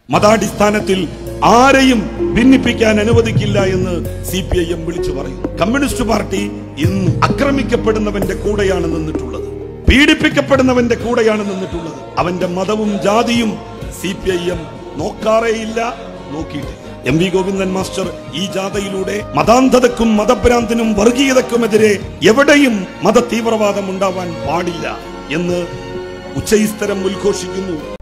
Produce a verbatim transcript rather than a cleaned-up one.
മതാടിസ്ഥാനത്തിൽ ആരെയും ഭിന്നിപ്പിക്കാൻ അനുവദിക്കില്ല എന്ന് സി പി ഐ എം വിളിച്ചു പറയുന്നു. കമ്മ്യൂണിസ്റ്റ് പാർട്ടി ഇന്ന് ആക്രമിക്കപ്പെടുന്നവന്റെ കൂടെയാണ് നിന്നിട്ടുള്ളത്, പീഡിപ്പിക്കപ്പെടുന്നവന്റെ കൂടെയാണ് നിന്നിട്ടുള്ളത്. അവന്റെ മതവും ജാതിയും സി പി ഐ എം നോക്കാറേയില്ല, നോക്കിയിട്ടില്ല. എം വി ഗോവിന്ദൻ മാസ്റ്റർ ഈ ജാഥയിലൂടെ മതാന്ധതക്കും മതഭ്രാന്തിനും വർഗീയതക്കുമെതിരെ എവിടെയും മത തീവ്രവാദം ഉണ്ടാവാൻ പാടില്ല എന്ന് ഉച്ചയിസ്തരം ഉദ്ഘോഷിക്കുന്നു.